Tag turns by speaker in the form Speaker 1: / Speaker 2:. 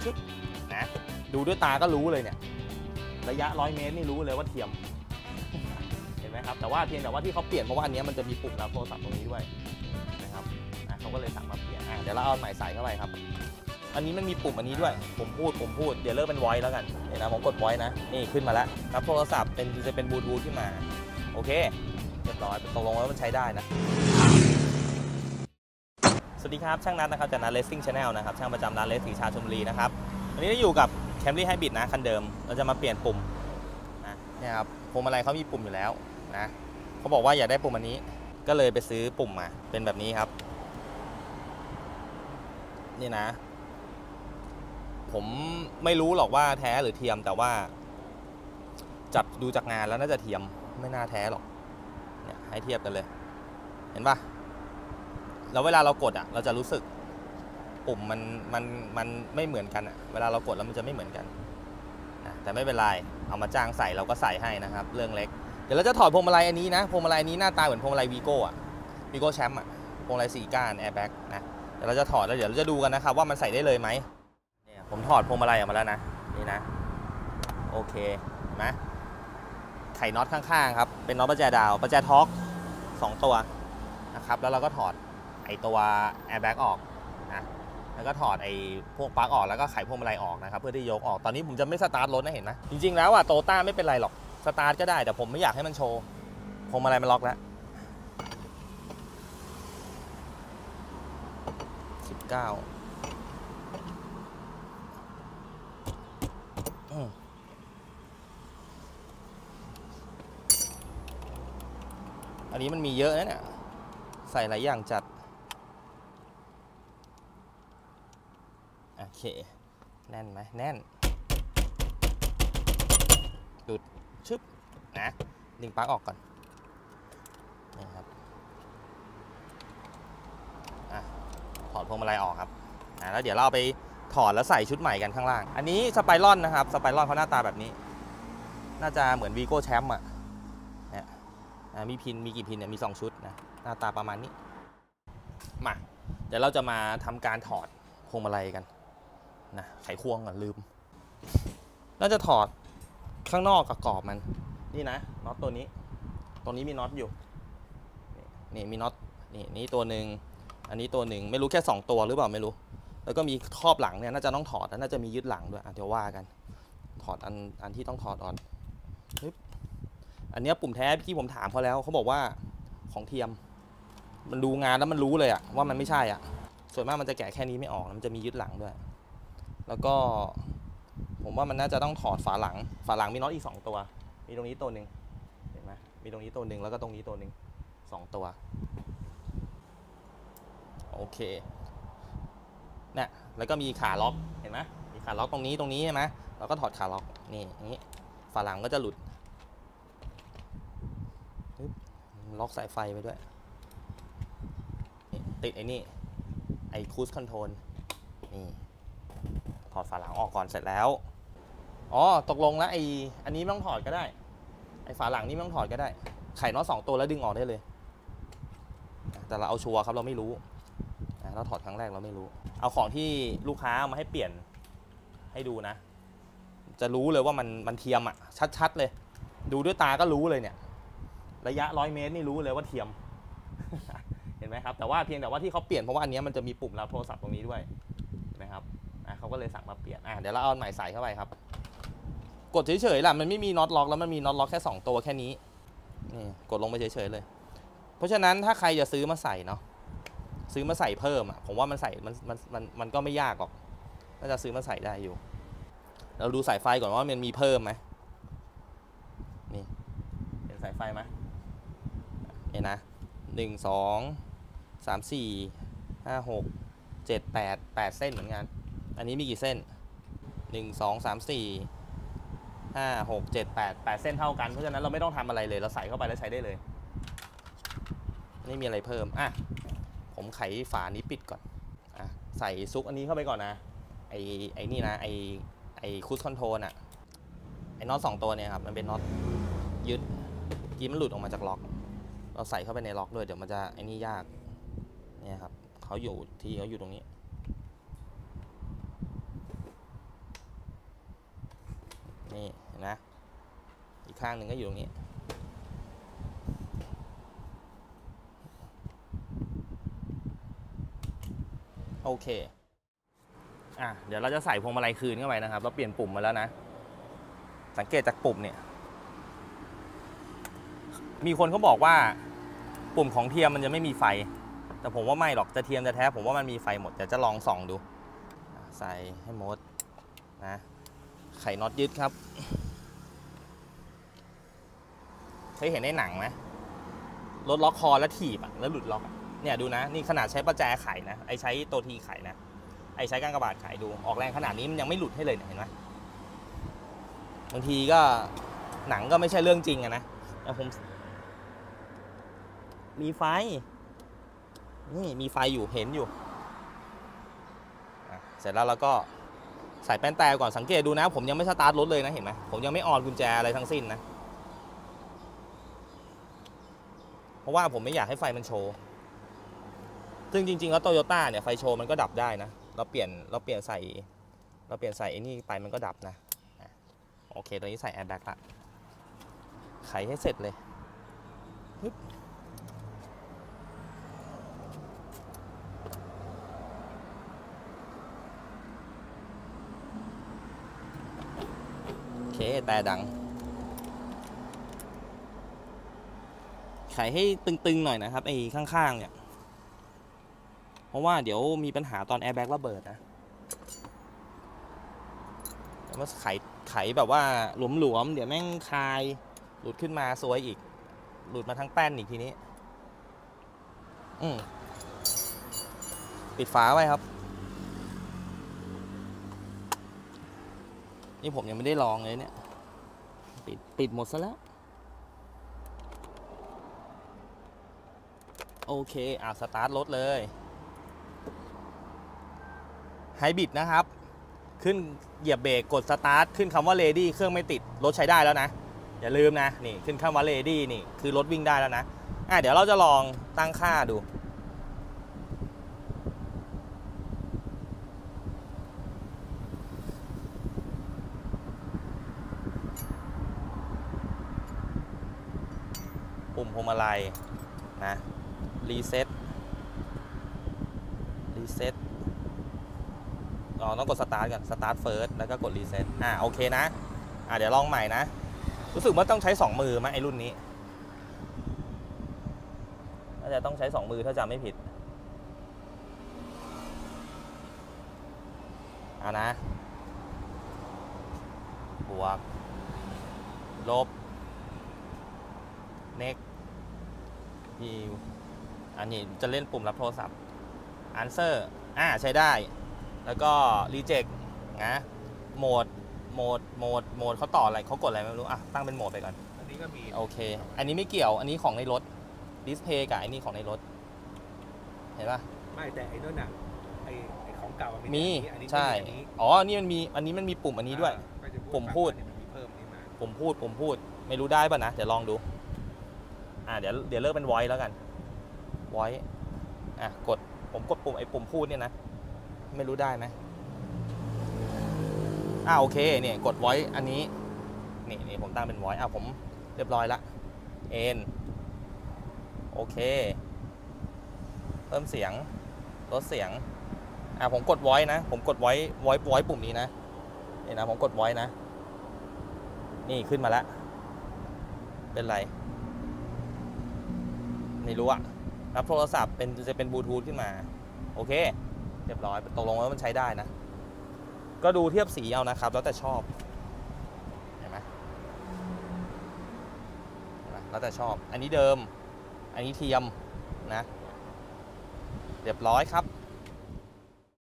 Speaker 1: ึ๊บนะดูด้วยตาก็รู้เลยเนี่ยระยะ100 เมตรนี่รู้เลยว่าเทียมเห็นไหมครับแต่ว่าเพียงแต่ว่าที่เขาเปลี่ยนเพราะว่าอันนี้มันจะมีปุ่มรับโทรศัพท์ตรงนี้ด้วยนะครับเขาก็เลยสั่งมาเปลี่ยนเดี๋ยวเราเอาใหม่ใส่เข้าไปครับอันนี้มันมีปุ่มอันนี้ด้วยผมพูดเดี๋ยวเลิกเป็น voice แล้วกันเดี๋ยวนะผมกด voice นะนี่ขึ้นมาแล้วรับโทรศัพท์จะเป็นบลูทูธขึ้นมาโอเคเรียบร้อยตกลงแล้วมันใช้ได้นะสวัสดีครับช่างนัทนะครับจากนัท Racing Channel นะครับช่างประจำร้านเลสสีชาชลบุรีนะครับวันนี้เราอยู่กับ Camry Hybrid นะคันเดิมเราจะมาเปลี่ยนปุ่มนะเนี่ยครับพวงมาลัยเขามีปุ่มอยู่แล้วนะเขาบอกว่าอยากได้ปุ่มอันนี้ก็เลยไปซื้อปุ่มมาเป็นแบบนี้ครับนี่นะผมไม่รู้หรอกว่าแท้หรือเทียมแต่ว่าจับดูจากงานแล้วน่าจะเทียมไม่น่าแท้หรอกเนี่ยให้เทียบกันเลยเห็นปะแล้วเวลาเรากดเราจะรู้สึกปุ่มมันไม่เหมือนกันเวลาเรากดแล้วมันจะไม่เหมือนกันแต่ไม่เป็นไรเอามาจ้างใส่เราก็ใส่ให้นะครับเรื่องเล็กเดี๋ยวเราจะถอดพวงมาลัยอันนี้นะพวงมาลัยนี้หน้าตาเหมือนพวงมาลัยวีโก้วีโก้แชมป์พวงมาลัย4 ก้านแอร์แบ็กนะเดี๋ยวเราจะถอดแล้วเดี๋ยวเราจะดูกันนะครับว่ามันใส่ได้เลยไหมเนี่ยผมถอดพวงมาลัยออกมาแล้วนะนี่นะโอเคนะไขน็อตข้างๆครับเป็นน็อตประแจดาวประแจทอร์ก2 ตัวนะครับแล้วเราก็ถอดไอตัวแอร์แบ็กออกนะแล้วก็ถอดไอพวกปลั๊กออกแล้วก็ไขพวงมาลัยออกนะครับเพื่อที่ยกออกตอนนี้ผมจะไม่สตาร์ทรถนะเห็นไหมจริงๆแล้วโตต้าไม่เป็นไรหรอกสตาร์ทก็ได้แต่ผมไม่อยากให้มันโชว์พวงมาลัยมันล็อกแล้ว19อันนี้มันมีเยอะนะเนี่ยใส่หลายอย่างจัดโอเคแน่นไหมแน่นดูดชึบนะดึงปลั๊กออกก่อนนี่ครับถอดพวงมาลัยออกครับแล้วเดี๋ยวเราไปถอดแล้วใส่ชุดใหม่กันข้างล่างอันนี้สไปรอนนะครับสไปรอนเขาหน้าตาแบบนี้น่าจะเหมือนวีโก้แชมป์เนี่ยมีพินมีกี่พินเนี่ยมี2 ชุดนะหน้าตาประมาณนี้มาเดี๋ยวเราจะมาทำการถอดพวงมาลัยกันนะไขควงก่อนลืมน่าจะถอดข้างนอกกับกรอบมันนี่นะน็อตตัวนี้มีน็อตอยู่นี่มีน็อตนี่ตัวหนึ่งอันนี้ตัวหนึ่งไม่รู้แค่2 ตัวหรือเปล่าไม่รู้แล้วก็มีครอบหลังเนี่ยน่าจะต้องถอดแล้วน่าจะมียึดหลังด้วยเดี๋ยวว่ากันถอดอันที่ต้องถอดก่อนอันนี้ปุ่มแท้ที่ผมถามเขาแล้วเขาบอกว่าของเทียมมันดูงานแล้วมันรู้เลยว่ามันไม่ใช่ส่วนมากมันจะแกะแค่นี้ไม่ออกมันจะมียึดหลังด้วยแล้วก็ผมว่ามันน่าจะต้องถอดฝาหลังมีน็อตอีก2 ตัวมีตรงนี้ตัวหนึ่งเห็นไหมมีตรงนี้ตัวหนึ่งแล้วก็ตรงนี้ตัวหนึ่ง2 ตัวโอเคเนี่ยแล้วก็มีขาล็อกเห็นไหมมีขาล็อกตรงนี้ใช่ไหมเราก็ถอดขาล็อกนี่อย่างนี้ฝาหลังก็จะหลุดล็อกสายไฟไปด้วยติดไอ้คูสคอนโทรลนี่ถอดฝาหลังออกก่อนเสร็จแล้วตกลงแล้วอันนี้ไม่ต้องถอดก็ได้ไอ้ฝาหลังนี่ไม่ต้องถอดก็ได้ไขน็อต2 ตัวแล้วดึงออกได้เลยแต่เราเอาชัวร์ครับเราไม่รู้เราถอดครั้งแรกเราไม่รู้เอาของที่ลูกค้าเอามาให้เปลี่ยนให้ดูนะจะรู้เลยว่ามันเทียมชัดๆเลยดูด้วยตาก็รู้เลยเนี่ยระยะ100 เมตรนี่รู้เลยว่าเทียม เห็นไหมครับแต่ว่าเพียงแต่ว่าที่เขาเปลี่ยนเพราะว่าอันนี้มันจะมีปุ่มรับโทรศัพท์ตรงนี้ด้วยเห็นไหมครับเขาก็เลยสั่งมาเปลี่ยนเดี๋ยวเราเอาใหม่ใส่เข้าไปครับกดเฉยๆล่ะมันไม่มีน็อตล็อกแล้วมันมีน็อตล็อกแค่2 ตัวแค่นี้นี่กดลงไปเฉยๆเลยเพราะฉะนั้นถ้าใครจะซื้อมาใส่เนาะซื้อมาใส่เพิ่มผมว่ามันใส่มันก็ไม่ยากหรอกน่าจะซื้อมาใส่ได้อยู่เราดูสายไฟก่อนว่ามันมีเพิ่มไหมนี่เห็นสายไฟไหมนี่นะ1 2 3 4 5 6 7 8 เส้นเหมือนกันอันนี้มีกี่เส้น1 2 3 4 5 6 7 8 เส้นเท่ากันเพราะฉะนั้นเราไม่ต้องทำอะไรเลยเราใส่เข้าไปแล้วใช้ได้เลยไม่มีอะไรเพิ่มผมไขฝานี้ปิดก่อนใส่ซุกอันนี้เข้าไปก่อนนะไอ้นี่นะไอ้คูสคอนโทรลไอ้น็อต2 ตัวเนี่ยครับมันเป็นน็อตยึดกี้มันหลุดออกมาจากล็อกเราใส่เข้าไปในล็อกด้วยเดี๋ยวมันจะไอ้นี่ยากเนี่ยครับเขาอยู่ตรงนี้นี่เห็นไหมอีกข้างหนึ่งก็อยู่ตรงนี้โอเคเดี๋ยวเราจะใส่พวงมาลัยคืนเข้าไปนะครับเราเปลี่ยนปุ่มมาแล้วนะสังเกตจากปุ่มเนี่ยมีคนเขาบอกว่าปุ่มของเทียมมันจะไม่มีไฟแต่ผมว่าไม่หรอกจะเทียมจะแท้ผมว่ามันมีไฟหมดเดี๋ยวจะลองส่องดูใส่ให้หมดนะไขน็อตยึดครับเคยเห็นในหนังไหมรถล็อกคอแล้วถีบแล้วหลุดล็อกเนี่ยดูนะนี่ขนาดใช้ประแจไขนะไอใช้ตัวทีไขนะไอใช้ก้านกระบาดไขดูออกแรงขนาดนี้มันยังไม่หลุดให้เลยเห็นไหมบางทีก็หนังก็ไม่ใช่เรื่องจริงนะแต่ผมมีไฟนี่มีไฟอยู่เห็นอยู่เสร็จแล้วเราก็ใส่แป้นแต่ก่อนสังเกตดูนะผมยังไม่สตาร์ทรถเลยนะเห็นไหมผมยังไม่ออนกุญแจอะไรทั้งสิ้นนะเพราะว่าผมไม่อยากให้ไฟมันโชว์ซึ่งจริงๆแล้วโตโยต้าเนี่ยไฟโชว์มันก็ดับได้นะเราเปลี่ยนใส่ไอ้นี่ไปมันก็ดับนะโอเคตอนนี้ใส่แอร์แบ็กละไขให้เสร็จเลยโอเคแต่ดังไขให้ตึงๆหน่อยนะครับไอ้ข้างๆเนี่ยเพราะว่าเดี๋ยวมีปัญหาตอนแอร์แบ็กระเบิดนะแล้วมันไขแบบว่าหลวมๆเดี๋ยวแม่งคายหลุดขึ้นมาซวยอีกหลุดมาทั้งแป้นอีกทีนี้ปิดฝาไว้ครับนี่ผมยังไม่ได้ลองเลยเนี่ยปิดหมดซะแล้วโอเคสตาร์ทรถเลยไฮบริดนะครับขึ้นเหยียบเบรกกดสตาร์ทขึ้นคำว่า ready เครื่องไม่ติดรถใช้ได้แล้วนะอย่าลืมนะนี่ขึ้นคำว่า ready นี่คือรถวิ่งได้แล้วนะเดี๋ยวเราจะลองตั้งค่าดูปุ่มพวงมาลัยนะรีเซ็ตต้องกดสตาร์ทกันสตาร์ทเฟิร์สแล้วก็กดรีเซ็ตโอเคนะเดี๋ยวลองใหม่นะรู้สึกว่าต้องใช้2มือมั้ยไอรุ่นนี้น่าจะต้องใช้2มือถ้าจำไม่ผิดนะบวกลบเน็กอันนี้จะเล่นปุ่มรับโทรศัพท์ answer ใช้ได้แล้วก็ reject นะโหมดเขาต่ออะไรเขากดอะไรไม่รู้ตั้งเป็นโหมดไปก่อนอันนี้ก็มีโอเคอันนี้ไม่เกี่ยวอันนี้ของในรถดิสเพย์กับไอ้นี่ของในรถเห็นป่ะ
Speaker 2: ไม่แต่ไอ้นั่นไอ้ของเก่า
Speaker 1: มีใช่นี่มันมีอันนี้มันมีปุ่มอันนี้ด้วยปุ่มพูดไม่รู้ได้ป่ะนะเดี๋ยวลองดูเดี๋ยวเลิกเป็น voice แล้วกัน voice ผมกดปุ่มไอ้ปุ่มพูดเนี่ยนะไม่รู้ได้ไหมโอเคเนี่ยกด voice อันนี้นี่ผมตั้งเป็น voice ผมเรียบร้อยละโอเคเพิ่มเสียงลดเสียงผมกด voice นะผมกด voice ปุ่มนี้นะนี่นะผมกด voice นะนี่ขึ้นมาแล้วเป็นไรไม่รู้รับโทรศัพท์จะเป็นบลูทูธขึ้นมาโอเคเรียบร้อยตกลงว่ามันใช้ได้นะก็ดูเทียบสีเอานะครับแล้วแต่ชอบเห็นไหมแล้วแต่ชอบอันนี้เดิมอันนี้เทียมนะเรียบร้อยครับ